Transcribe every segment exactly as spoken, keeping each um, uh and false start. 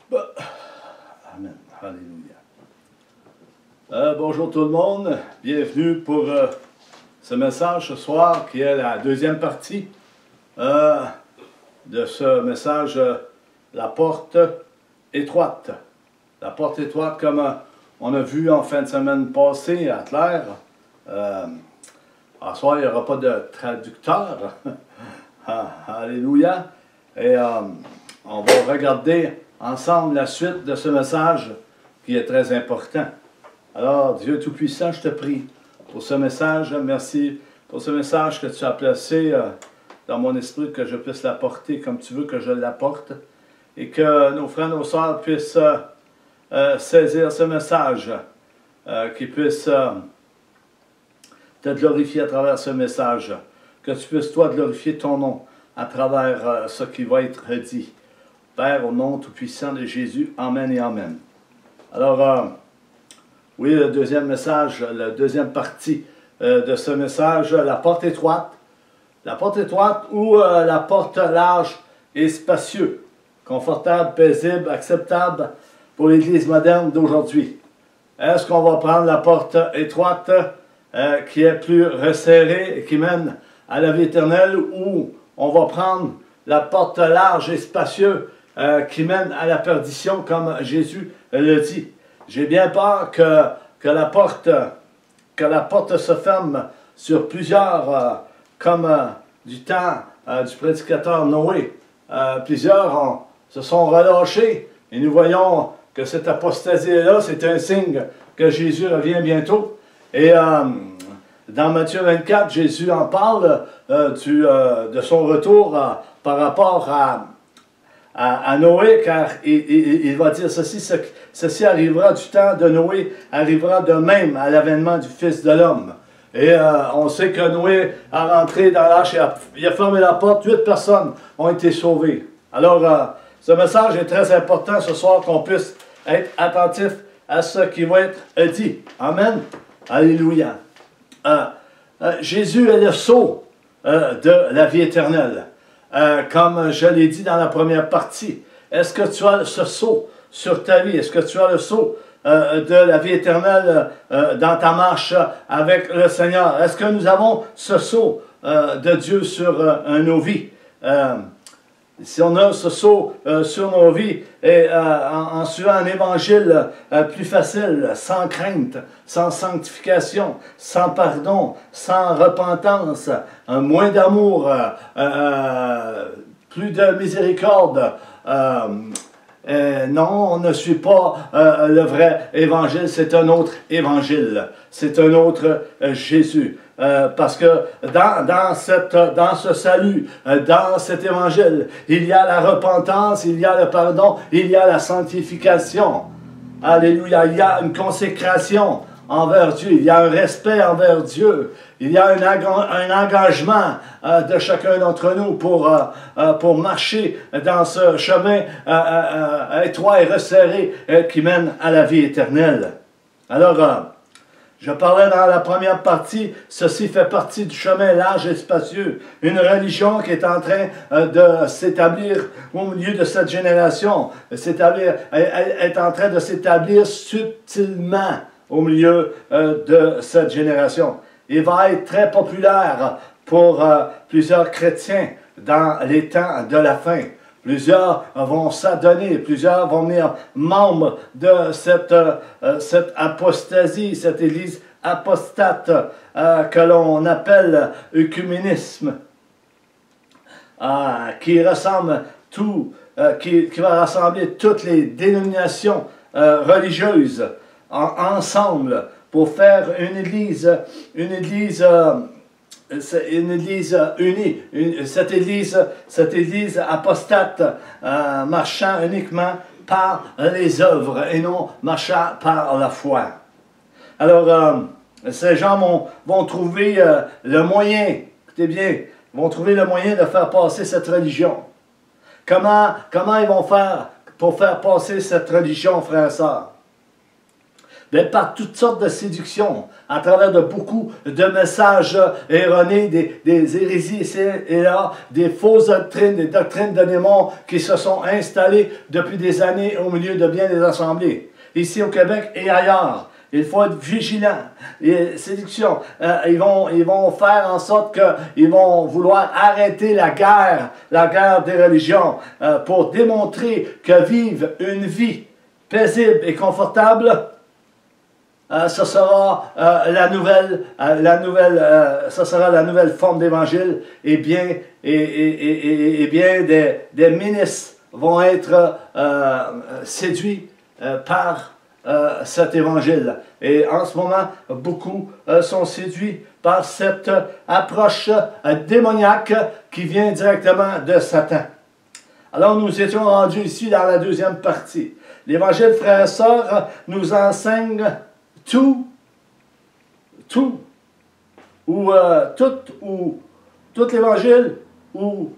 Bah, amen. Alléluia. Euh, bonjour tout le monde. Bienvenue pour euh, ce message ce soir qui est la deuxième partie euh, de ce message euh, La porte étroite. La porte étroite, comme euh, on a vu en fin de semaine passée à Claire. Euh, ce soir, il n'y aura pas de traducteur. ah, alléluia. Et euh, on va regarder ensemble la suite de ce message qui est très important. Alors, Dieu Tout-Puissant, je te prie pour ce message. Merci pour ce message que tu as placé euh, dans mon esprit, que je puisse l'apporter comme tu veux que je l'apporte. Et que nos frères, nos sœurs puissent euh, euh, saisir ce message, euh, qu'ils puissent euh, te glorifier à travers ce message. Que tu puisses, toi, glorifier ton nom à travers euh, ce qui va être dit. Père, au nom tout-puissant de Jésus, Amen et Amen. Alors, euh, oui, le deuxième message, la deuxième partie euh, de ce message, la porte étroite. La porte étroite ou euh, la porte large et spacieuse, confortable, paisible, acceptable pour l'Église moderne d'aujourd'hui. Est-ce qu'on va prendre la porte étroite euh, qui est plus resserrée et qui mène à la vie éternelle, ou on va prendre la porte large et spacieuse Euh, qui mène à la perdition, comme Jésus le dit? J'ai bien peur que, que, la porte, que la porte se ferme sur plusieurs, euh, comme euh, du temps euh, du prédicateur Noé. Euh, plusieurs ont, se sont relâchés, et nous voyons que cette apostasie-là, c'est un signe que Jésus revient bientôt. Et euh, dans Matthieu vingt-quatre, Jésus en parle euh, du, euh, de son retour euh, par rapport à À, à Noé, car il, il, il va dire ceci, ce, ceci arrivera du temps de Noé, arrivera de même à l'avènement du Fils de l'homme. Et euh, on sait que Noé a rentré dans l'arche, il a, il a fermé la porte, huit personnes ont été sauvées. Alors, euh, ce message est très important ce soir, qu'on puisse être attentif à ce qui va être dit. Amen. Alléluia. Euh, euh, Jésus est le sceau euh, de la vie éternelle. Euh, comme je l'ai dit dans la première partie, est-ce que tu as ce sceau sur ta vie? Est-ce que tu as le sceau euh, de la vie éternelle euh, dans ta marche avec le Seigneur? Est-ce que nous avons ce sceau euh, de Dieu sur euh, nos vies? Euh, si on a ce sceau euh, sur nos vies, et euh, en, en suivant un évangile euh, plus facile, sans crainte, sans sanctification, sans pardon, sans repentance, un moins d'amour, euh, euh, plus de miséricorde, euh, euh, non, on ne suit pas euh, le vrai évangile, c'est un autre évangile, c'est un autre euh, Jésus. Euh, parce que dans, dans, cette, dans ce salut, euh, dans cet évangile, il y a la repentance, il y a le pardon, il y a la sanctification. Alléluia, il y a une consécration envers Dieu, il y a un respect envers Dieu, il y a un, un engagement euh, de chacun d'entre nous pour, euh, euh, pour marcher dans ce chemin euh, euh, étroit et resserré euh, qui mène à la vie éternelle. Alors, euh, je parlais dans la première partie, ceci fait partie du chemin large et spacieux. Une religion qui est en train euh, de s'établir au milieu de cette génération, s'établir, elle est en train de s'établir subtilement au milieu euh, de cette génération. Il va être très populaire pour euh, plusieurs chrétiens dans les temps de la fin. Plusieurs vont s'adonner, plusieurs vont venir membres de cette, euh, cette apostasie, cette église apostate euh, que l'on appelle œcuménisme, euh, qui ressemble tout, euh, qui, qui va rassembler toutes les dénominations euh, religieuses en, ensemble pour faire une église, une église euh, une église unie, une, cette, église, cette église apostate euh, marchant uniquement par les œuvres et non marchant par la foi. Alors, euh, ces gens vont, vont trouver euh, le moyen, écoutez bien, vont trouver le moyen de faire passer cette religion. Comment, comment ils vont faire pour faire passer cette religion, frères et sœurs? mais par toutes sortes de séductions, à travers de beaucoup de messages erronés, des, des hérésies ici et là, des fausses doctrines, des doctrines de démons qui se sont installées depuis des années au milieu de bien des assemblées, ici au Québec et ailleurs. Il faut être vigilant. Les séductions, euh, ils, vont, ils vont faire en sorte qu'ils vont vouloir arrêter la guerre, la guerre des religions, euh, pour démontrer que vivre une vie paisible et confortable, euh, ce sera euh, la nouvelle, euh, la nouvelle, euh, ce sera la nouvelle forme d'évangile, et bien, et, et, et, et bien des, des ministres vont être euh, séduits euh, par Euh, cet évangile. Et en ce moment, beaucoup euh, sont séduits par cette euh, approche euh, démoniaque qui vient directement de Satan. Alors nous étions rendus ici dans la deuxième partie. L'évangile, frères et sœurs, nous enseigne tout, tout, ou euh, tout, ou tout l'évangile, ou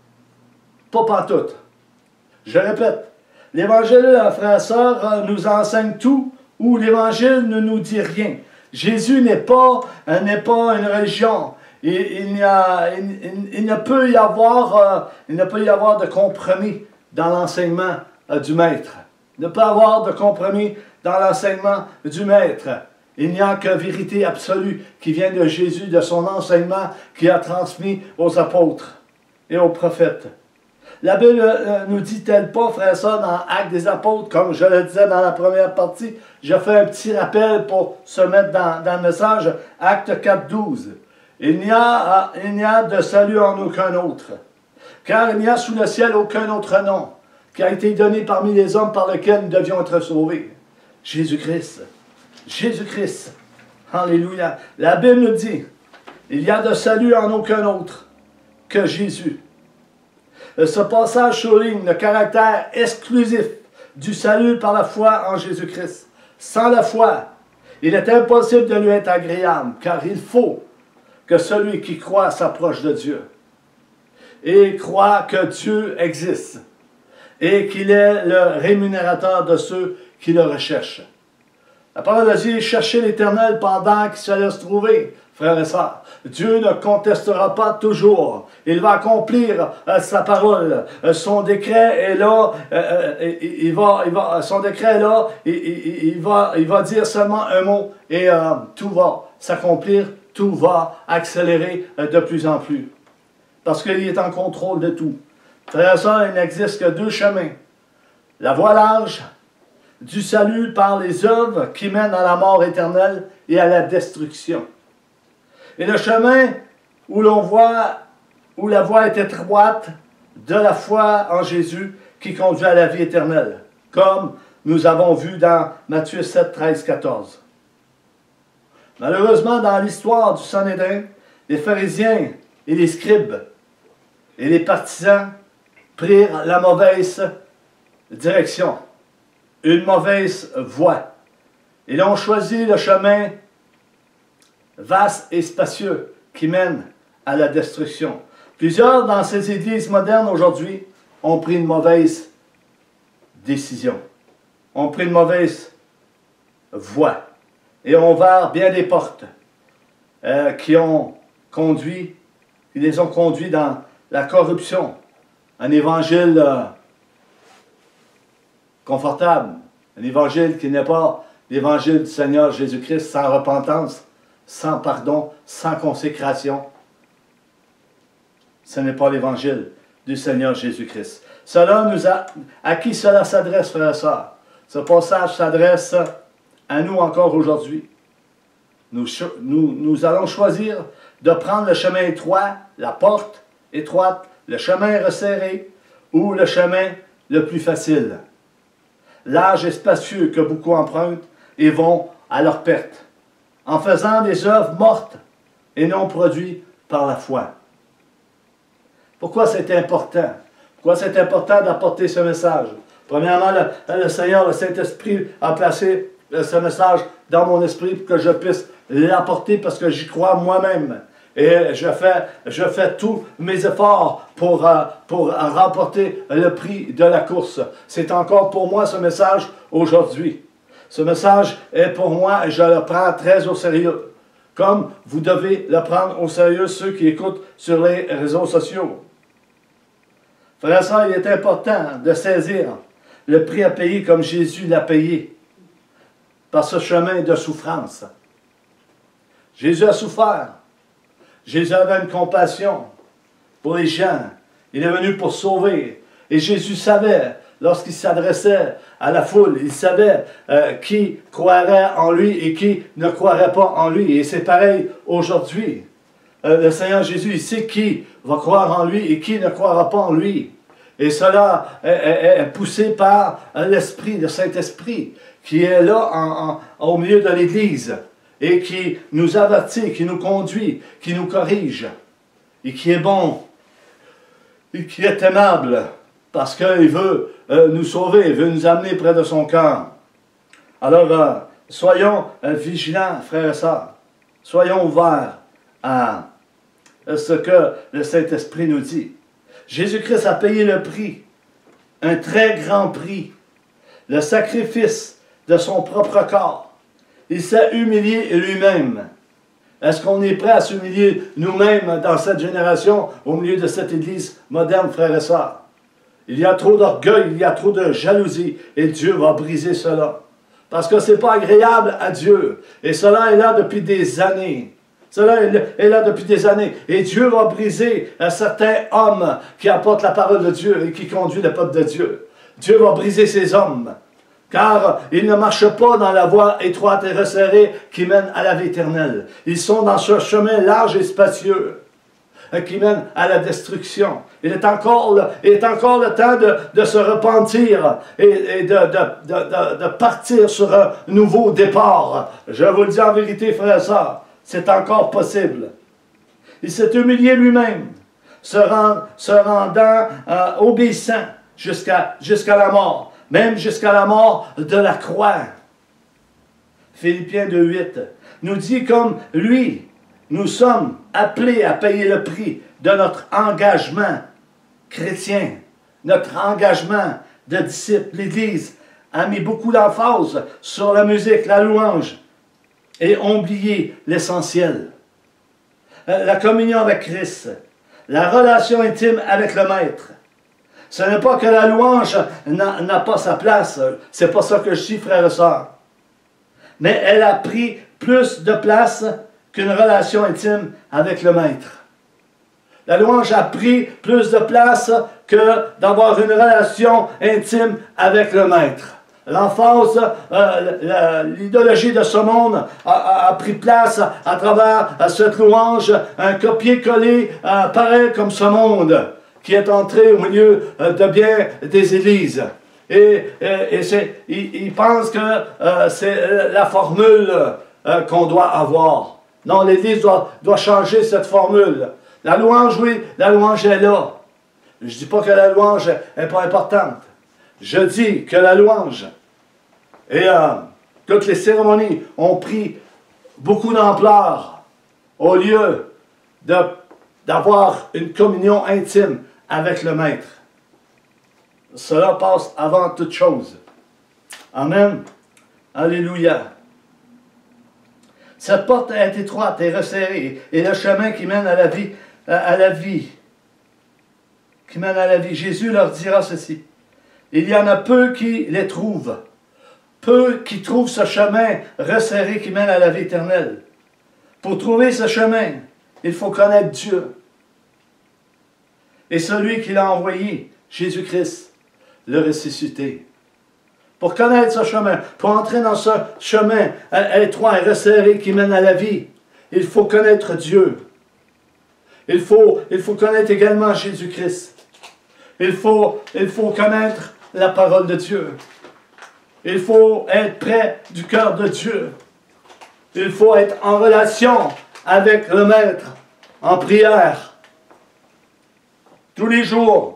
pas pantoute. Je répète, l'Évangile, frères et sœurs, nous enseigne tout, ou l'Évangile ne nous dit rien. Jésus n'est pas, n'est pas une religion. Il, il, y a, il, il, il ne peut y avoir, euh, il ne peut y avoir de compromis dans l'enseignement euh, du Maître. Il ne peut y avoir de compromis dans l'enseignement du Maître. Il n'y a que vérité absolue qui vient de Jésus, de son enseignement qu'il a transmis aux apôtres et aux prophètes. La Bible euh, nous dit-elle pas, frère, ça, dans Actes des apôtres, comme je le disais dans la première partie, je fais un petit rappel pour se mettre dans, dans le message, Actes quatre, douze. Il n'y a, il n'y a de salut en aucun autre, car il n'y a sous le ciel aucun autre nom qui a été donné parmi les hommes par lequel nous devions être sauvés. Jésus-Christ. Jésus-Christ. Alléluia. La Bible nous dit, il y a de salut en aucun autre que Jésus. Ce passage souligne le caractère exclusif du salut par la foi en Jésus-Christ. Sans la foi, il est impossible de lui être agréable, car il faut que celui qui croit s'approche de Dieu et croit que Dieu existe et qu'il est le rémunérateur de ceux qui le recherchent. La parole de Dieu est chercher l'Éternel pendant qu'il se laisse trouver. Frères et sœurs, Dieu ne contestera pas toujours. Il va accomplir euh, sa parole. Euh, son décret est là. Euh, euh, il, il va, il va, son décret est là. Il, il, il, va, il va dire seulement un mot et euh, tout va s'accomplir. Tout va accélérer euh, de plus en plus. Parce qu'il est en contrôle de tout. Frères et sœurs, il n'existe que deux chemins. La voie large du salut par les œuvres qui mènent à la mort éternelle et à la destruction. Et le chemin où l'on voit, où la voie est étroite de la foi en Jésus qui conduit à la vie éternelle, comme nous avons vu dans Matthieu sept, treize, quatorze. Malheureusement, dans l'histoire du Sanhédrin, les pharisiens et les scribes et les partisans prirent la mauvaise direction, une mauvaise voie. Ils ont choisi le chemin vaste et spacieux qui mène à la destruction. Plusieurs dans ces églises modernes aujourd'hui ont pris une mauvaise décision, ont pris une mauvaise voie et ont ouvert bien des portes euh, qui ont conduit, qui les ont conduits dans la corruption. Un évangile euh, confortable, un évangile qui n'est pas l'évangile du Seigneur Jésus-Christ sans repentance, sans pardon, sans consécration. Ce n'est pas l'évangile du Seigneur Jésus-Christ. Cela nous a, à qui cela s'adresse, frères et sœurs? Ce passage s'adresse à nous encore aujourd'hui. Nous, nous, nous allons choisir de prendre le chemin étroit, la porte étroite, le chemin resserré ou le chemin le plus facile. Large et spacieux que beaucoup empruntent et vont à leur perte, en faisant des œuvres mortes et non produites par la foi. Pourquoi c'est important? Pourquoi c'est important d'apporter ce message? Premièrement, le, le Seigneur, le Saint-Esprit, a placé ce message dans mon esprit pour que je puisse l'apporter parce que j'y crois moi-même. Et je fais, je fais tous mes efforts pour, euh, pour remporter le prix de la course. C'est encore pour moi ce message aujourd'hui. Ce message est pour moi et je le prends très au sérieux. Comme vous devez le prendre au sérieux, ceux qui écoutent sur les réseaux sociaux. Frère et sœurs, il est important de saisir le prix à payer comme Jésus l'a payé par ce chemin de souffrance. Jésus a souffert. Jésus avait une compassion pour les gens. Il est venu pour sauver. Et Jésus savait, lorsqu'il s'adressait à la foule, il savait euh, qui croirait en lui et qui ne croirait pas en lui. Et c'est pareil aujourd'hui. Euh, le Seigneur Jésus, il sait qui va croire en lui et qui ne croira pas en lui. Et cela est, est, est poussé par l'Esprit, le Saint-Esprit, qui est là en, en, au milieu de l'Église et qui nous avertit, qui nous conduit, qui nous corrige et qui est bon et qui est aimable parce qu'il veut euh, nous sauver, il veut nous amener près de son cœur. Alors, euh, soyons euh, vigilants, frères et sœurs. Soyons ouverts à ce que le Saint-Esprit nous dit. Jésus-Christ a payé le prix, un très grand prix, le sacrifice de son propre corps. Il s'est humilié lui-même. Est-ce qu'on est prêt à s'humilier nous-mêmes dans cette génération, au milieu de cette Église moderne, frères et sœurs? Il y a trop d'orgueil, il y a trop de jalousie, et Dieu va briser cela. Parce que ce n'est pas agréable à Dieu. Et cela est là depuis des années. Cela est là depuis des années. Et Dieu va briser un certain homme qui apporte la parole de Dieu et qui conduit le peuple de Dieu. Dieu va briser ces hommes. Car ils ne marchent pas dans la voie étroite et resserrée qui mène à la vie éternelle. Ils sont dans ce chemin large et spacieux qui mène à la destruction. Il est encore le, il est encore le temps de, de se repentir et, et de, de, de, de, de partir sur un nouveau départ. Je vous le dis en vérité, frères et sœurs, c'est encore possible. Il s'est humilié lui-même, se, rend, se rendant euh, obéissant jusqu'à jusqu'à la mort, même jusqu'à la mort de la croix. Philippiens deux huit nous dit comme lui, nous sommes appelés à payer le prix de notre engagement chrétien, notre engagement de disciple. L'Église a mis beaucoup d'emphase sur la musique, la louange, et ont oublié l'essentiel. La communion avec Christ, la relation intime avec le Maître. Ce n'est pas que la louange n'a pas sa place, c'est pas ça que je dis, frères et sœurs. Mais elle a pris plus de place qu'une relation intime avec le Maître. La louange a pris plus de place que d'avoir une relation intime avec le Maître. L'emphase, euh, l'idéologie de ce monde a, a, a pris place à, à travers à cette louange, un copier-coller euh, pareil comme ce monde qui est entré au milieu euh, de bien des églises. Et, et, et c'est, ils, ils pensent que euh, c'est la formule euh, qu'on doit avoir. Non, l'Église doit, doit changer cette formule. La louange, oui, la louange est là. Je ne dis pas que la louange n'est pas importante. Je dis que la louange et euh, toutes les cérémonies ont pris beaucoup d'ampleur au lieu d'avoir une communion intime avec le Maître. Cela passe avant toute chose. Amen. Alléluia. Cette porte est étroite et resserrée, et le chemin qui mène à la vie, à la vie, qui mène à la vie. Jésus leur dira ceci. Il y en a peu qui les trouvent, peu qui trouvent ce chemin resserré qui mène à la vie éternelle. Pour trouver ce chemin, il faut connaître Dieu. Et celui qui l'a envoyé, Jésus-Christ, le ressuscité. Pour connaître ce chemin, pour entrer dans ce chemin étroit et resserré qui mène à la vie, il faut connaître Dieu. Il faut, il faut connaître également Jésus-Christ. Il faut, il faut connaître la parole de Dieu. Il faut être près du cœur de Dieu. Il faut être en relation avec le Maître, en prière, tous les jours,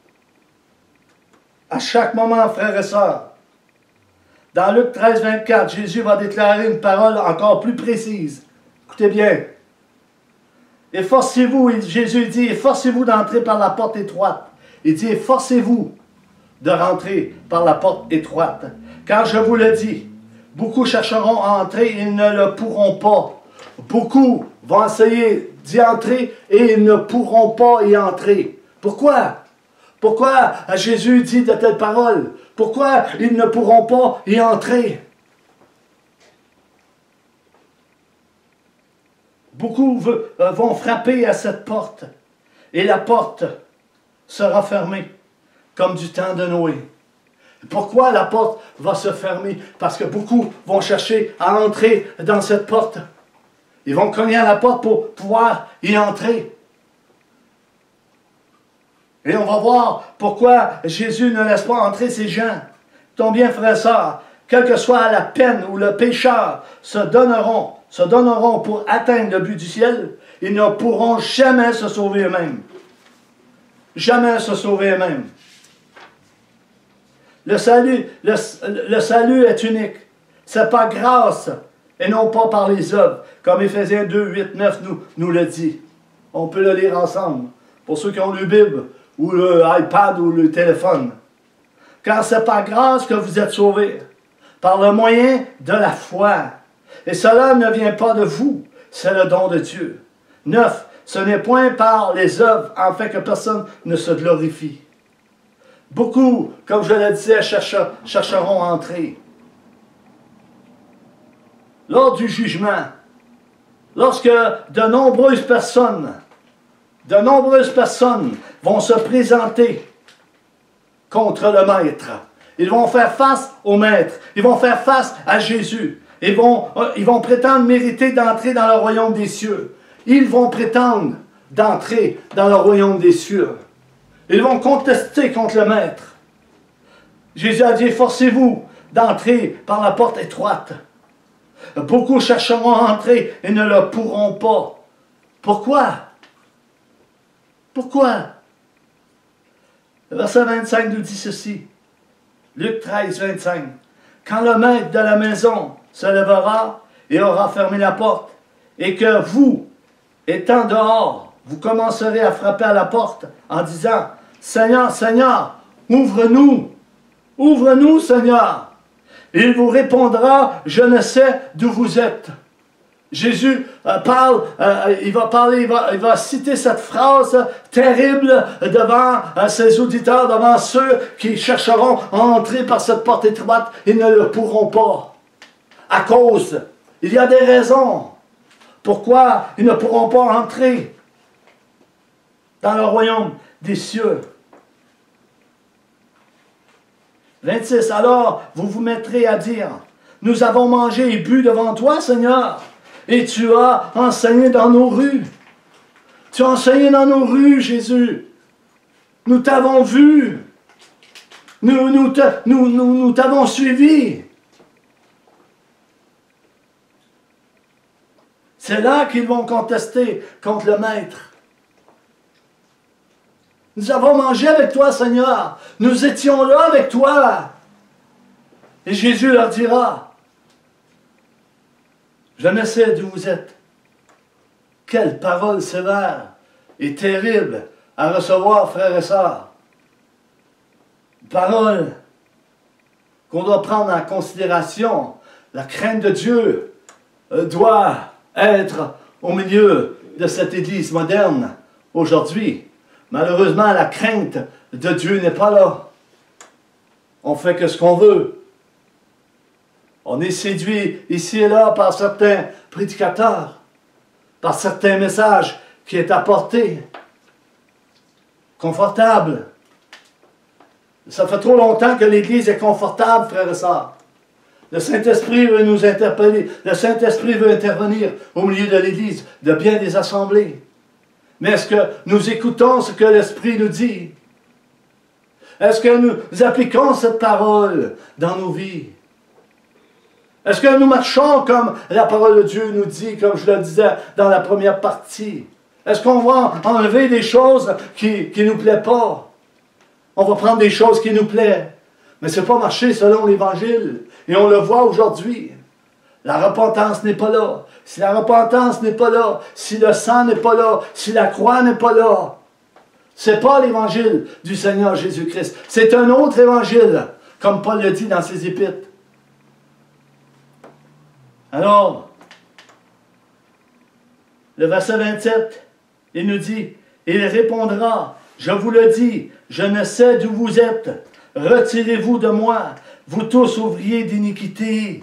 à chaque moment, frères et sœurs. Dans Luc treize, vingt-quatre, Jésus va déclarer une parole encore plus précise. Écoutez bien. Efforcez-vous, Jésus dit, efforcez-vous d'entrer par la porte étroite. Il dit, efforcez-vous de rentrer par la porte étroite. Car je vous le dis, Beaucoup chercheront à entrer, ils ne le pourront pas. Beaucoup vont essayer d'y entrer et ils ne pourront pas y entrer. Pourquoi? Pourquoi Jésus dit de telles paroles? Pourquoi ils ne pourront pas y entrer? Beaucoup vont frapper à cette porte et la porte sera fermée comme du temps de Noé. Pourquoi la porte va se fermer? Parce que beaucoup vont chercher à entrer dans cette porte. Ils vont cogner à la porte pour pouvoir y entrer. Et on va voir pourquoi Jésus ne laisse pas entrer ces gens. Ton bien, frère et sœur, quelle que soit la peine où le pécheur se donneront, se donneront pour atteindre le but du ciel, ils ne pourront jamais se sauver eux-mêmes. Jamais se sauver eux-mêmes. Le salut, le, le salut est unique. C'est par grâce et non pas par les œuvres, comme Éphésiens deux, huit, neuf nous, nous le dit. On peut le lire ensemble, pour ceux qui ont le Bible, ou le iPad, ou le téléphone. Car c'est par grâce que vous êtes sauvés, par le moyen de la foi. Et cela ne vient pas de vous, c'est le don de Dieu. neuf. Ce n'est point par les œuvres, en fait que personne ne se glorifie. Beaucoup, comme je le disais, chercher, chercheront à entrer. Lors du jugement, lorsque de nombreuses personnes, de nombreuses personnes vont se présenter contre le Maître, ils vont faire face au Maître, ils vont faire face à Jésus, ils vont, ils vont prétendre mériter d'entrer dans le royaume des cieux. Ils vont prétendre d'entrer dans le royaume des cieux. Ils vont contester contre le Maître. Jésus a dit, forcez-vous d'entrer par la porte étroite. Beaucoup chercheront à entrer et ne le pourront pas. Pourquoi? Pourquoi? Le verset vingt-cinq nous dit ceci. Luc treize, vingt-cinq. Quand le maître de la maison se lèvera et aura fermé la porte, et que vous, étant dehors, vous commencerez à frapper à la porte en disant, Seigneur, Seigneur, ouvre-nous, ouvre-nous, Seigneur. Il vous répondra, je ne sais d'où vous êtes. Jésus euh, parle, euh, il va parler, il va, il va citer cette phrase terrible devant euh, ses auditeurs, devant ceux qui chercheront à entrer par cette porte étroite, ils ne le pourront pas. À cause, il y a des raisons pourquoi ils ne pourront pas entrer dans le royaume des cieux. vingt-six. Alors, vous vous mettrez à dire, nous avons mangé et bu devant toi, Seigneur, et tu as enseigné dans nos rues. Tu as enseigné dans nos rues, Jésus. Nous t'avons vu. Nous, nous, nous, nous, nous t'avons suivi. C'est là qu'ils vont contester contre le Maître. Nous avons mangé avec toi, Seigneur. Nous étions là avec toi. Et Jésus leur dira, je ne sais d'où vous êtes. Quelle parole sévère et terrible à recevoir, frères et sœurs. Parole qu'on doit prendre en considération. La crainte de Dieu doit être au milieu de cette Église moderne aujourd'hui. Malheureusement, la crainte de Dieu n'est pas là. On fait que ce qu'on veut. On est séduit ici et là par certains prédicateurs, par certains messages qui est apporté. Confortable. Ça fait trop longtemps que l'Église est confortable, frères et sœurs. Le Saint-Esprit veut nous interpeller. Le Saint-Esprit veut intervenir au milieu de l'Église, de bien des assemblées. Mais est-ce que nous écoutons ce que l'Esprit nous dit? Est-ce que nous appliquons cette parole dans nos vies? Est-ce que nous marchons comme la parole de Dieu nous dit, comme je le disais dans la première partie? Est-ce qu'on va enlever des choses qui ne nous plaisent pas? On va prendre des choses qui nous plaisent. Mais ce n'est pas marcher selon l'Évangile. Et on le voit aujourd'hui. La repentance n'est pas là. Si la repentance n'est pas là, si le sang n'est pas là, si la croix n'est pas là, ce n'est pas l'Évangile du Seigneur Jésus-Christ. C'est un autre Évangile, comme Paul le dit dans ses épîtres. Alors, le verset vingt-sept, il nous dit, il répondra, je vous le dis, je ne sais d'où vous êtes, retirez-vous de moi, vous tous ouvriers d'iniquité.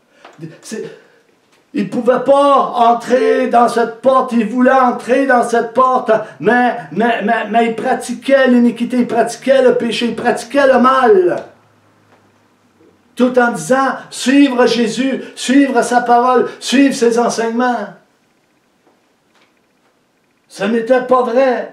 Il ne pouvait pas entrer dans cette porte, il voulait entrer dans cette porte, mais, mais, mais, mais il pratiquait l'iniquité, il pratiquait le péché, il pratiquait le mal. Tout en disant, suivre Jésus, suivre sa parole, suivre ses enseignements. Ce n'était pas vrai.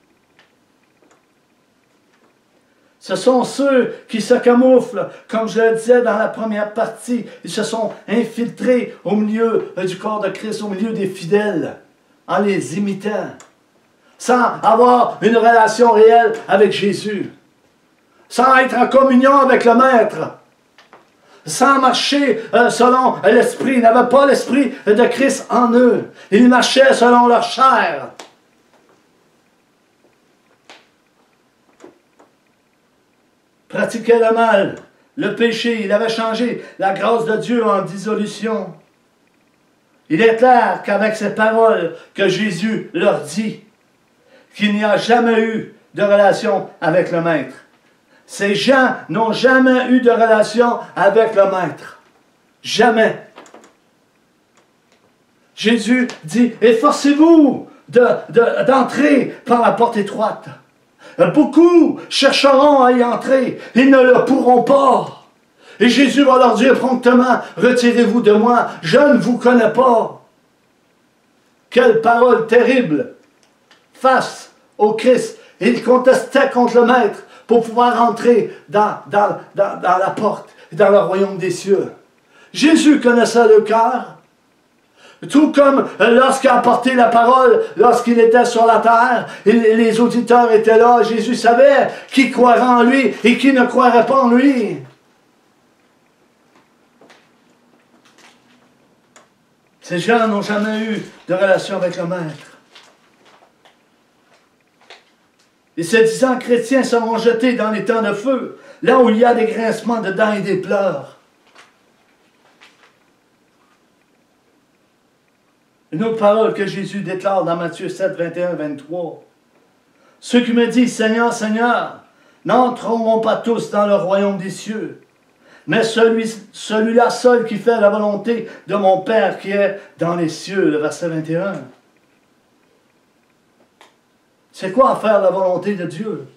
Ce sont ceux qui se camouflent, comme je le disais dans la première partie. Ils se sont infiltrés au milieu du corps de Christ, au milieu des fidèles, en les imitant, sans avoir une relation réelle avec Jésus, sans être en communion avec le Maître, sans marcher selon l'Esprit. Ils n'avaient pas l'Esprit de Christ en eux. Ils marchaient selon leur chair. Pratiquait le mal, le péché, il avait changé la grâce de Dieu en dissolution. Il est clair qu'avec ces paroles que Jésus leur dit, qu'il n'y a jamais eu de relation avec le Maître. Ces gens n'ont jamais eu de relation avec le Maître. Jamais. Jésus dit, efforcez-vous de, de, d'entrer par la porte étroite. Beaucoup chercheront à y entrer, ils ne le pourront pas. Et Jésus va leur dire promptement, retirez-vous de moi, je ne vous connais pas. Quelle parole terrible face au Christ. Il contestait contre le Maître pour pouvoir entrer dans, dans, dans, dans la porte, dans le royaume des cieux. Jésus connaissait le cœur. Tout comme lorsqu'il a apporté la parole, lorsqu'il était sur la terre, les auditeurs étaient là, Jésus savait qui croirait en lui et qui ne croirait pas en lui. Ces gens n'ont jamais eu de relation avec le Maître. Et se disant chrétiens seront jetés dans les temps de feu, là où il y a des grincements de dents et des pleurs. Une autre parole que Jésus déclare dans Matthieu sept, vingt et un, vingt-trois. Ceux qui me disent, Seigneur, Seigneur, n'entreront pas tous dans le royaume des cieux, mais celui, celui-là seul qui fait la volonté de mon Père qui est dans les cieux, le verset vingt et un. C'est quoi faire la volonté de Dieu?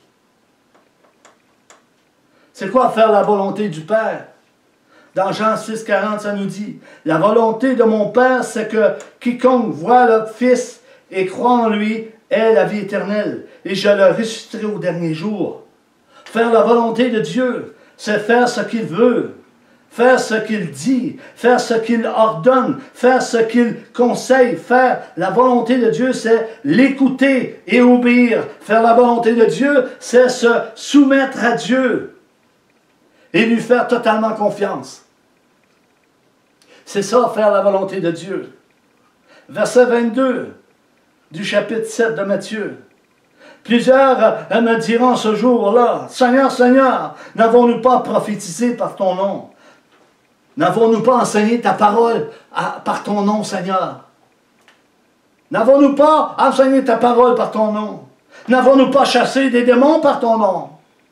C'est quoi faire la volonté du Père? Dans Jean six, quarante, ça nous dit, « La volonté de mon Père, c'est que quiconque voit le Fils et croit en lui ait la vie éternelle, et je le ressusciterai au dernier jour. » Faire la volonté de Dieu, c'est faire ce qu'il veut, faire ce qu'il dit, faire ce qu'il ordonne, faire ce qu'il conseille. Faire la volonté de Dieu, c'est l'écouter et obéir. Faire la volonté de Dieu, c'est se soumettre à Dieu et lui faire totalement confiance. C'est ça, faire la volonté de Dieu. Verset vingt-deux du chapitre sept de Matthieu. Plusieurs euh, me diront ce jour-là, « Seigneur, Seigneur, n'avons-nous pas prophétisé par ton nom? N'avons-nous pas enseigné ta parole à, par ton nom, Seigneur? N'avons-nous pas enseigné ta parole par ton nom? N'avons-nous pas chassé des démons par ton nom?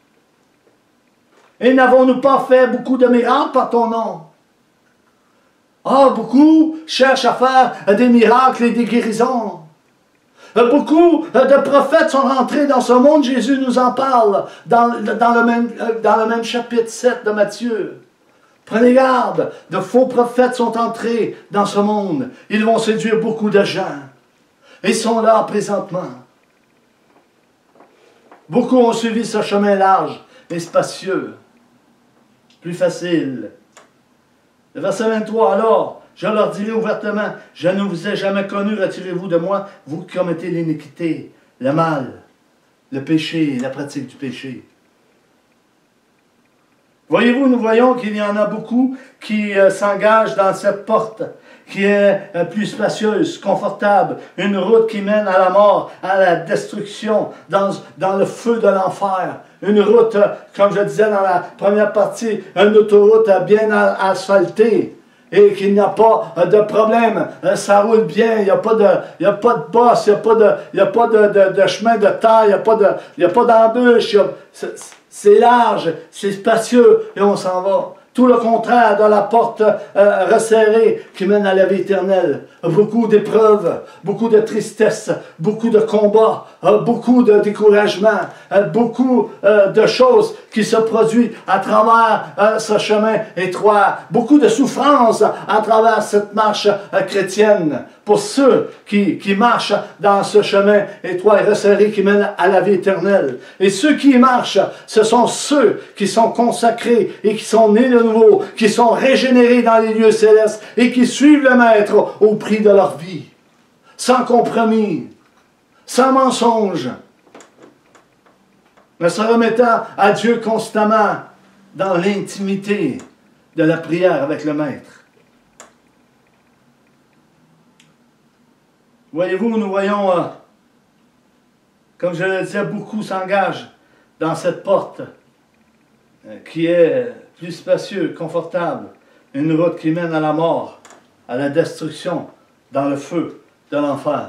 Et n'avons-nous pas fait beaucoup de miracles par ton nom? » Ah, beaucoup cherchent à faire des miracles et des guérisons. Beaucoup de prophètes sont rentrés dans ce monde. Jésus nous en parle dans, dans, le, même, dans le même chapitre sept de Matthieu. Prenez garde, de faux prophètes sont entrés dans ce monde. Ils vont séduire beaucoup de gens. Ils sont là présentement. Beaucoup ont suivi ce chemin large et spacieux. Plus facile. Le verset vingt-trois, alors, je leur dirai ouvertement, je ne vous ai jamais connu, retirez-vous de moi, vous qui commettez l'iniquité, le mal, le péché, la pratique du péché. Voyez-vous, nous voyons qu'il y en a beaucoup qui euh, s'engagent dans cette porte, qui est euh, plus spacieuse, confortable, une route qui mène à la mort, à la destruction, dans, dans le feu de l'enfer. Une route, euh, comme je disais dans la première partie, une autoroute bien asphaltée, et qu'il n'y a pas de problème, ça roule bien, il n'y a pas de, il n'y a pas de bosse, il n'y a pas de, il n'y a pas de, de, de chemin de terre, il n'y a pas de, il n'y a pas d'embûche, c'est large, c'est spacieux, et on s'en va. Tout le contraire de la porte euh, resserrée qui mène à la vie éternelle. Beaucoup d'épreuves, beaucoup de tristesse, beaucoup de combats, euh, beaucoup de découragement, euh, beaucoup euh, de choses qui se produisent à travers euh, ce chemin étroit. Beaucoup de souffrances à travers cette marche euh, chrétienne. Pour ceux qui, qui marchent dans ce chemin étroit et resserré qui mène à la vie éternelle. Et ceux qui y marchent, ce sont ceux qui sont consacrés et qui sont nés de nouveau, qui sont régénérés dans les lieux célestes et qui suivent le Maître au prix de leur vie, sans compromis, sans mensonge, mais se remettant à Dieu constamment dans l'intimité de la prière avec le Maître. Voyez-vous, nous voyons, euh, comme je le disais, beaucoup s'engagent dans cette porte euh, qui est plus spacieuse, confortable, une route qui mène à la mort, à la destruction, dans le feu de l'enfer.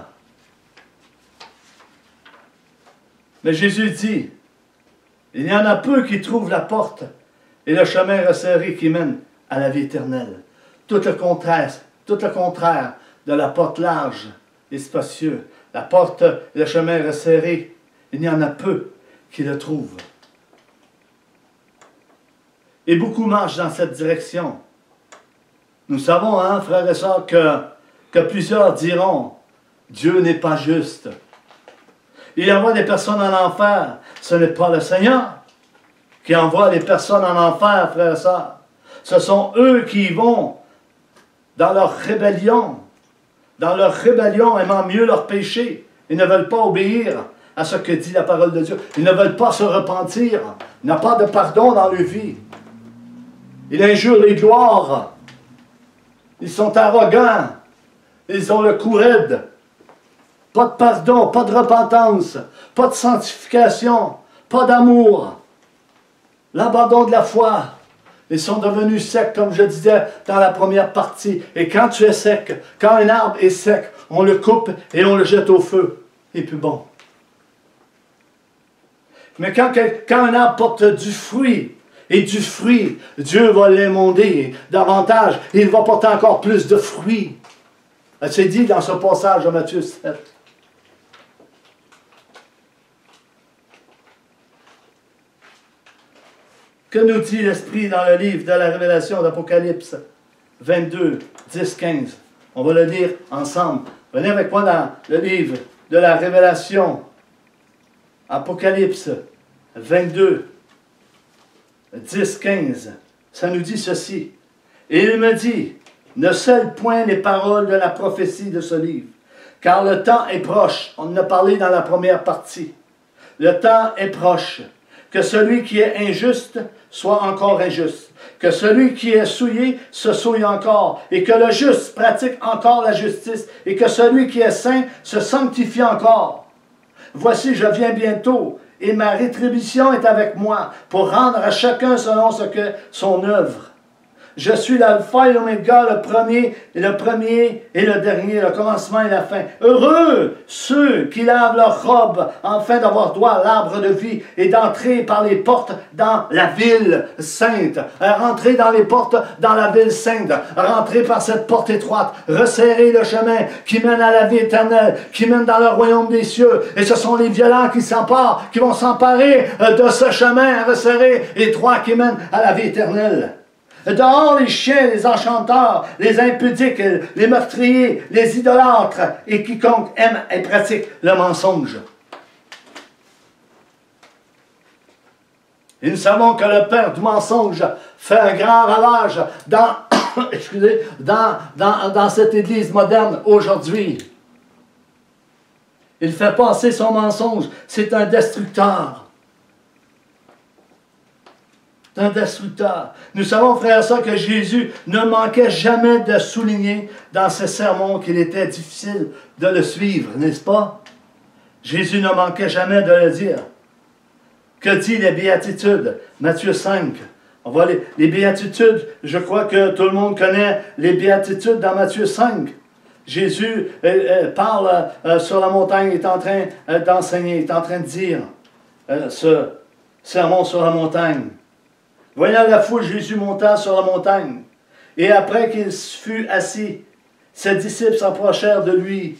Mais Jésus dit, il y en a peu qui trouvent la porte et le chemin resserré qui mène à la vie éternelle. Tout le contraire, tout le contraire de la porte large et spacieux. La porte et le chemin resserré, il y en a peu qui le trouvent. Et beaucoup marchent dans cette direction. Nous savons, hein, frères et sœurs, que, que plusieurs diront, Dieu n'est pas juste. Il y envoie des personnes en enfer. Ce n'est pas le Seigneur qui envoie les personnes en enfer, frères et sœurs. Ce sont eux qui y vont dans leur rébellion. Dans leur rébellion, aimant mieux leur péché. Ils ne veulent pas obéir à ce que dit la parole de Dieu. Ils ne veulent pas se repentir. Il n'y a pas de pardon dans leur vie. Ils injurent les gloires. Ils sont arrogants. Ils ont le cou raide. Pas de pardon, pas de repentance, pas de sanctification, pas d'amour. L'abandon de la foi. Ils sont devenus secs, comme je disais dans la première partie. Et quand tu es sec, quand un arbre est sec, on le coupe et on le jette au feu. Et puis bon. Mais quand, quand un arbre porte du fruit, et du fruit, Dieu va l'émonder davantage. Et il va porter encore plus de fruits. C'est dit dans ce passage de Matthieu sept. Que nous dit l'Esprit dans le livre de la Révélation d'Apocalypse vingt-deux, dix, quinze? On va le lire ensemble. Venez avec moi dans le livre de la Révélation. Apocalypse vingt-deux, dix, quinze. Ça nous dit ceci. Et il me dit, ne scelle point les paroles de la prophétie de ce livre, car le temps est proche. On en a parlé dans la première partie. Le temps est proche. Que celui qui est injuste soit encore injuste. Que celui qui est souillé se souille encore. Et que le juste pratique encore la justice. Et que celui qui est saint se sanctifie encore. Voici, je viens bientôt, et ma rétribution est avec moi, pour rendre à chacun selon ce que son œuvre. Je suis l'alpha et l'oméga, le premier et le premier et le dernier, le commencement et la fin. Heureux ceux qui lavent leur robe, afin d'avoir droit à l'arbre de vie et d'entrer par les portes dans la ville sainte. Rentrer dans les portes dans la ville sainte. Rentrer par cette porte étroite. Resserrer le chemin qui mène à la vie éternelle, qui mène dans le royaume des cieux. Et ce sont les violents qui s'emparent, qui vont s'emparer de ce chemin resserré étroit qui mène à la vie éternelle. Dehors les chiens, les enchanteurs, les impudiques, les meurtriers, les idolâtres et quiconque aime et pratique le mensonge. Et nous savons que le père du mensonge fait un grand ravage dans, excusez, dans, dans, dans cette église moderne aujourd'hui. Il fait passer son mensonge. C'est un destructeur. Un destructeur. Nous savons, frères et sœurs, que Jésus ne manquait jamais de souligner dans ses sermons qu'il était difficile de le suivre, n'est-ce pas? Jésus ne manquait jamais de le dire. Que dit les béatitudes? Matthieu cinq. On voit les, les béatitudes. Je crois que tout le monde connaît les béatitudes dans Matthieu cinq. Jésus euh, euh, parle euh, sur la montagne, il est en train euh, d'enseigner, il est en train de dire euh, ce sermon sur la montagne. Voyant la foule, Jésus monta sur la montagne. Et après qu'il fut assis, ses disciples s'approchèrent de lui.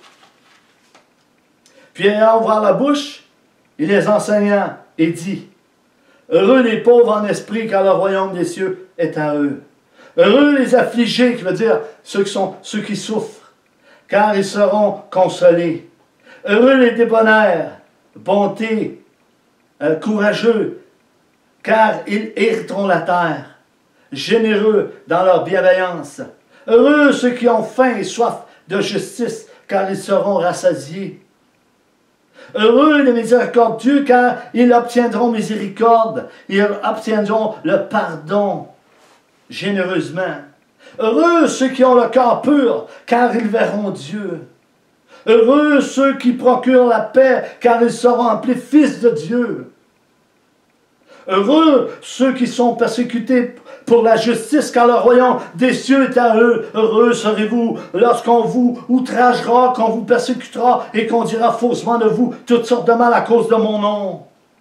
Puis ayant ouvert la bouche, il les enseigna et dit, « Heureux les pauvres en esprit, car le royaume des cieux est à eux. Heureux les affligés, qui veut dire ceux qui, sont, ceux qui souffrent, car ils seront consolés. Heureux les débonnaires, bonté, euh, courageux, car ils hériteront la terre. Généreux dans leur bienveillance. Heureux ceux qui ont faim et soif de justice, car ils seront rassasiés. Heureux les miséricordieux, car ils obtiendront miséricorde, ils obtiendront le pardon généreusement. Heureux ceux qui ont le cœur pur, car ils verront Dieu. Heureux ceux qui procurent la paix, car ils seront appelés fils de Dieu. Heureux ceux qui sont persécutés pour la justice, car le royaume des cieux est à eux. Heureux serez-vous lorsqu'on vous outragera, qu'on vous persécutera et qu'on dira faussement de vous toutes sortes de mal à cause de mon nom.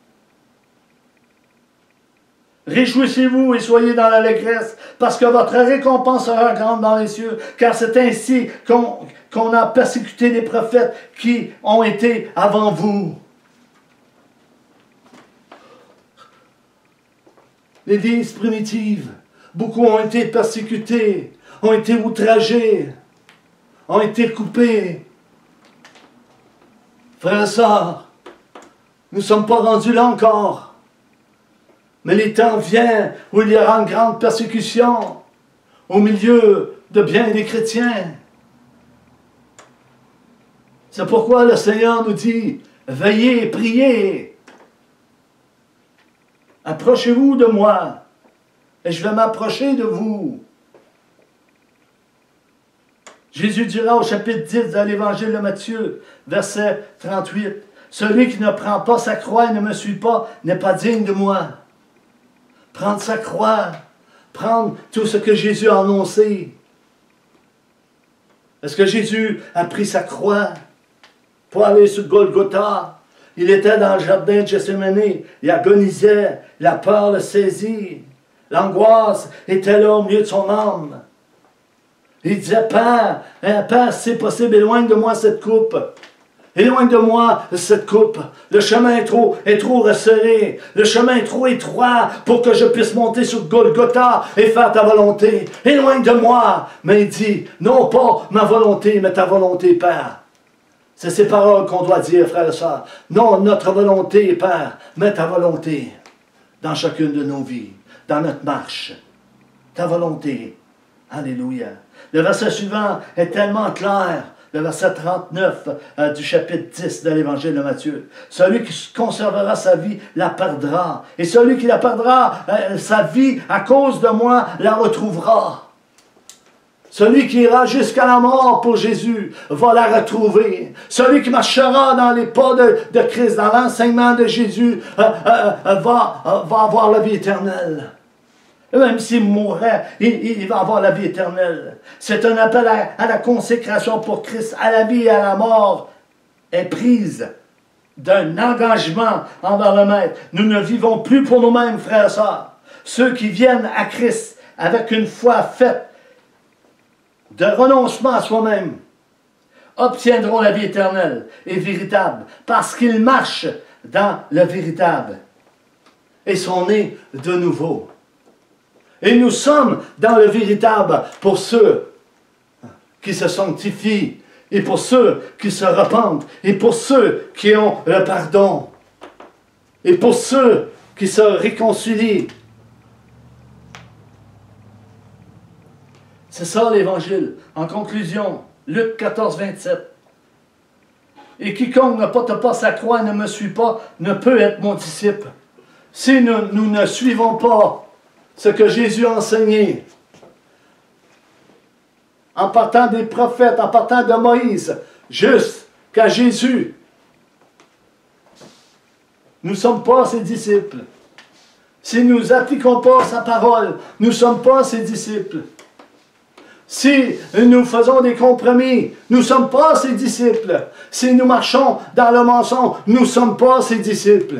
Réjouissez-vous et soyez dans l'allégresse, parce que votre récompense sera grande dans les cieux, car c'est ainsi qu'on qu'on a persécuté les prophètes qui ont été avant vous. L'Église primitive, beaucoup ont été persécutés, ont été outragés, ont été coupés. Frères et sœurs, nous ne sommes pas rendus là encore. Mais les temps viennent où il y aura une grande persécution au milieu de bien des chrétiens. C'est pourquoi le Seigneur nous dit, veillez, priez. Approchez-vous de moi, et je vais m'approcher de vous. Jésus dira au chapitre dix de l'Évangile de Matthieu, verset trente-huit, « Celui qui ne prend pas sa croix et ne me suit pas n'est pas digne de moi. » Prendre sa croix, prendre tout ce que Jésus a annoncé. Est-ce que Jésus a pris sa croix pour aller sur Golgotha? Il était dans le jardin de Gethsémane, il agonisait, la peur le saisit, l'angoisse était là au milieu de son âme. Il disait, Père, hein, Père, si c'est possible, éloigne de moi cette coupe. Éloigne de moi cette coupe. Le chemin est trop, est trop resserré. Le chemin est trop étroit pour que je puisse monter sur Golgotha et faire ta volonté. Éloigne de moi. Mais il dit, non pas ma volonté, mais ta volonté, Père. C'est ces paroles qu'on doit dire, frères et sœurs. Non, notre volonté, Père, mais ta volonté dans chacune de nos vies, dans notre marche. Ta volonté. Alléluia. Le verset suivant est tellement clair. Le verset trente-neuf euh, du chapitre dix de l'Évangile de Matthieu. Celui qui conservera sa vie la perdra. Et celui qui la perdra, euh, sa vie à cause de moi, la retrouvera. Celui qui ira jusqu'à la mort pour Jésus va la retrouver. Celui qui marchera dans les pas de, de Christ, dans l'enseignement de Jésus, euh, euh, euh, va, euh, va avoir la vie éternelle. Même s'il mourrait, il, il va avoir la vie éternelle. C'est un appel à, à la consécration pour Christ, à la vie et à la mort, est prise d'un engagement envers le Maître. Nous ne vivons plus pour nous-mêmes, frères et sœurs. Ceux qui viennent à Christ avec une foi faite de renoncement à soi-même obtiendront la vie éternelle et véritable, parce qu'ils marchent dans le véritable et sont nés de nouveau. Et nous sommes dans le véritable pour ceux qui se sanctifient et pour ceux qui se repentent et pour ceux qui ont le pardon et pour ceux qui se réconcilient. C'est ça l'Évangile. En conclusion, Luc quatorze, vingt-sept. Et quiconque ne porte pas sa croix et ne me suit pas ne peut être mon disciple. Si nous, nous ne suivons pas ce que Jésus a enseigné, en partant des prophètes, en partant de Moïse, jusqu'à Jésus, nous ne sommes pas ses disciples. si nous n'appliquons pas sa parole, nous ne sommes pas ses disciples. Si nous faisons des compromis, nous ne sommes pas ses disciples. Si nous marchons dans le mensonge, nous ne sommes pas ses disciples.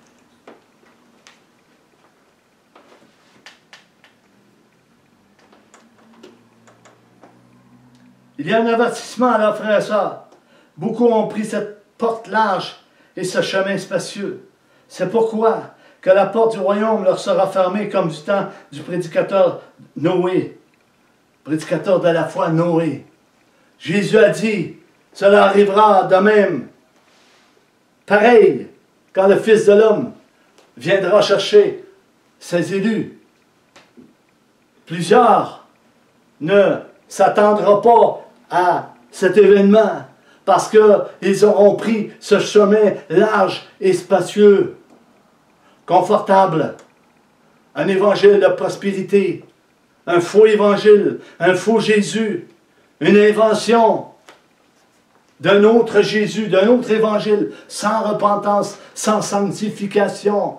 Il y a un avertissement là, frères et sœurs. Beaucoup ont pris cette porte large et ce chemin spacieux. C'est pourquoi que la porte du royaume leur sera fermée comme du temps du prédicateur Noé. Prédicateur de la foi Noé. Jésus a dit, cela arrivera de même. Pareil, quand le Fils de l'homme viendra chercher ses élus. Plusieurs ne s'attendront pas à cet événement parce qu'ils auront pris ce chemin large et spacieux, confortable, un évangile de prospérité, un faux évangile, un faux Jésus, une invention d'un autre Jésus, d'un autre évangile, sans repentance, sans sanctification.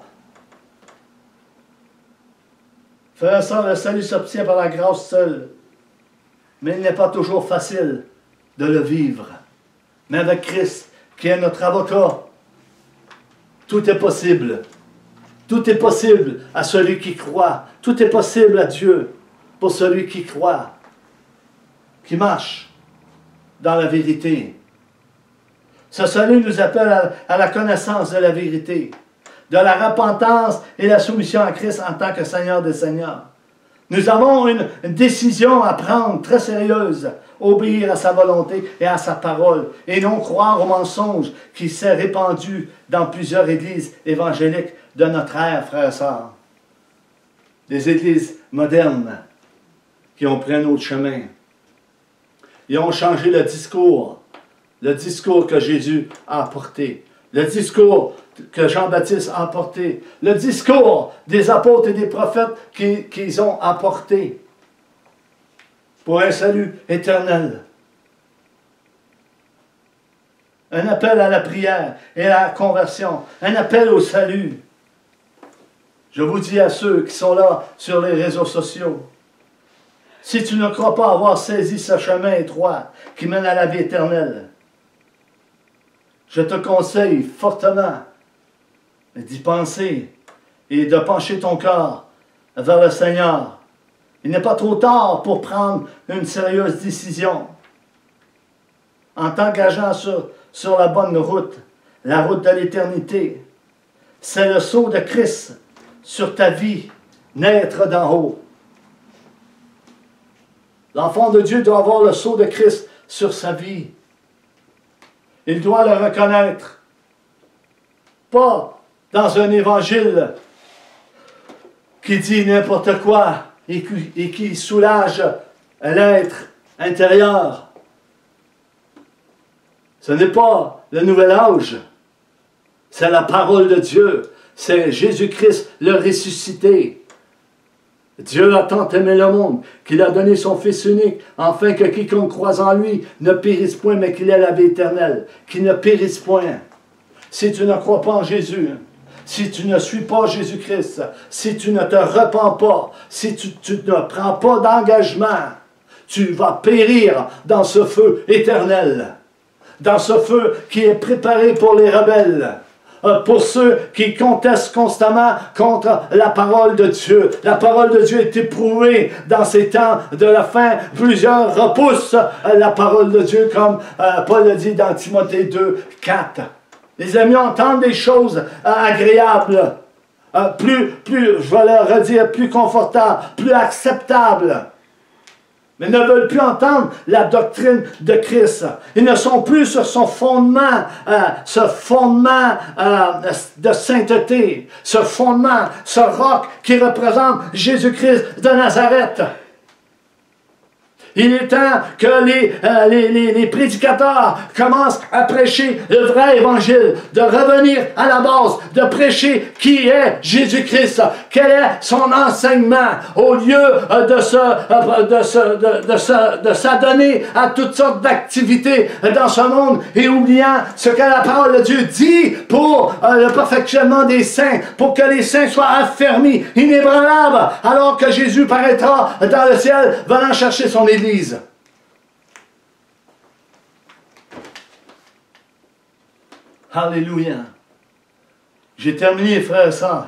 Frères et sœurs, le salut s'obtient par la grâce seule. Mais il n'est pas toujours facile de le vivre. Mais avec Christ, qui est notre avocat, tout est possible. Tout est possible à celui qui croit. Tout est possible à Dieu pour celui qui croit, qui marche dans la vérité. Ce salut nous appelle à, à la connaissance de la vérité, de la repentance et la soumission à Christ en tant que Seigneur des Seigneurs. Nous avons une, une décision à prendre très sérieuse, obéir à sa volonté et à sa parole, et non croire au mensonge qui s'est répandu dans plusieurs églises évangéliques de notre ère, frères et sœurs. Des églises modernes qui ont pris un autre chemin. Ils ont changé le discours, le discours que Jésus a apporté, le discours que Jean-Baptiste a apporté, le discours des apôtres et des prophètes qu'ils qui ont apporté pour un salut éternel. Un appel à la prière et à la conversion, un appel au salut. Je vous dis à ceux qui sont là sur les réseaux sociaux, si tu ne crois pas avoir saisi ce chemin étroit qui mène à la vie éternelle, je te conseille fortement d'y penser et de pencher ton cœur vers le Seigneur. Il n'est pas trop tard pour prendre une sérieuse décision. En t'engageant sur, sur la bonne route, la route de l'éternité, c'est le sceau de Christ sur ta vie, naître d'en haut. L'enfant de Dieu doit avoir le sceau de Christ sur sa vie. Il doit le reconnaître. Pas dans un évangile qui dit n'importe quoi et qui, et qui soulage l'être intérieur. Ce n'est pas le nouvel âge. C'est la parole de Dieu. C'est Jésus-Christ le ressuscité. Dieu a tant aimé le monde qu'il a donné son Fils unique, afin que quiconque croise en lui ne périsse point, mais qu'il ait la vie éternelle, qu'il ne périsse point. Si tu ne crois pas en Jésus, si tu ne suis pas Jésus-Christ, si tu ne te repens pas, si tu, tu ne prends pas d'engagement, tu vas périr dans ce feu éternel, dans ce feu qui est préparé pour les rebelles. Pour ceux qui contestent constamment contre la parole de Dieu. La parole de Dieu est éprouvée dans ces temps de la fin. Plusieurs repoussent la parole de Dieu, comme euh, Paul le dit dans Timothée deux, quatre. Les amis entendent des choses euh, agréables, euh, plus, plus, je vais leur redire, plus confortables, plus acceptables. Mais ne veulent plus entendre la doctrine de Christ. Ils ne sont plus sur son fondement, euh, ce fondement euh, de sainteté, ce fondement, ce roc qui représente Jésus-Christ de Nazareth. Il est temps que les, euh, les, les, les prédicateurs commencent à prêcher le vrai évangile, de revenir à la base, de prêcher qui est Jésus-Christ, quel est son enseignement, au lieu euh, de se, euh, de se, de, de se, de s'adonner à toutes sortes d'activités dans ce monde et oubliant ce que la parole de Dieu dit pour euh, le perfectionnement des saints, pour que les saints soient affermis, inébranlables, alors que Jésus paraîtra dans le ciel, venant chercher son Église. Alléluia. J'ai terminé, frères et sœurs.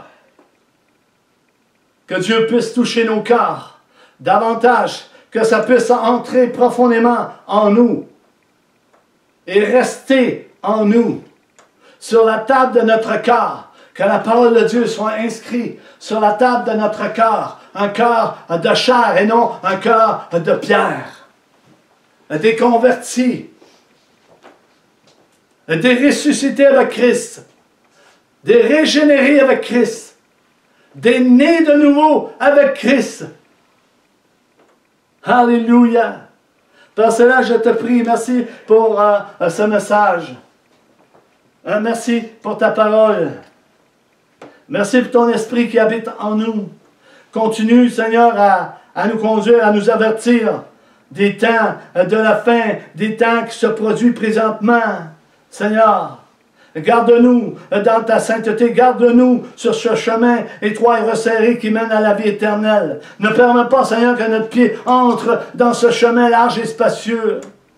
Que Dieu puisse toucher nos cœurs davantage, que ça puisse entrer profondément en nous et rester en nous, sur la table de notre cœur. Que la parole de Dieu soit inscrite sur la table de notre cœur. Un cœur de chair et non un cœur de pierre. Des convertis. Des ressuscités avec Christ. Des régénérés avec Christ. Des nés de nouveau avec Christ. Alléluia. Par cela, je te prie, merci pour euh, ce message. Euh, merci pour ta parole. Merci pour ton esprit qui habite en nous. Continue, Seigneur, à, à nous conduire, à nous avertir des temps de la fin, des temps qui se produisent présentement. Seigneur, garde-nous dans ta sainteté, garde-nous sur ce chemin étroit et resserré qui mène à la vie éternelle. Ne permets pas, Seigneur, que notre pied entre dans ce chemin large et spacieux.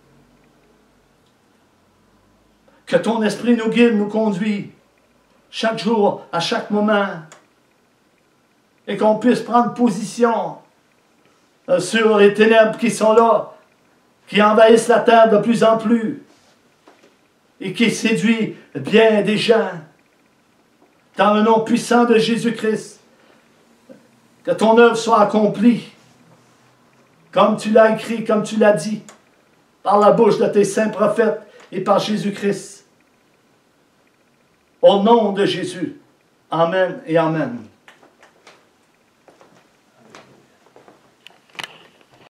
Que ton esprit nous guide, nous conduit, chaque jour, à chaque moment, et qu'on puisse prendre position euh, sur les ténèbres qui sont là, qui envahissent la terre de plus en plus, et qui séduisent bien des gens. Dans le nom puissant de Jésus-Christ, que ton œuvre soit accomplie, comme tu l'as écrit, comme tu l'as dit, par la bouche de tes saints prophètes et par Jésus-Christ. Au nom de Jésus. Amen et amen.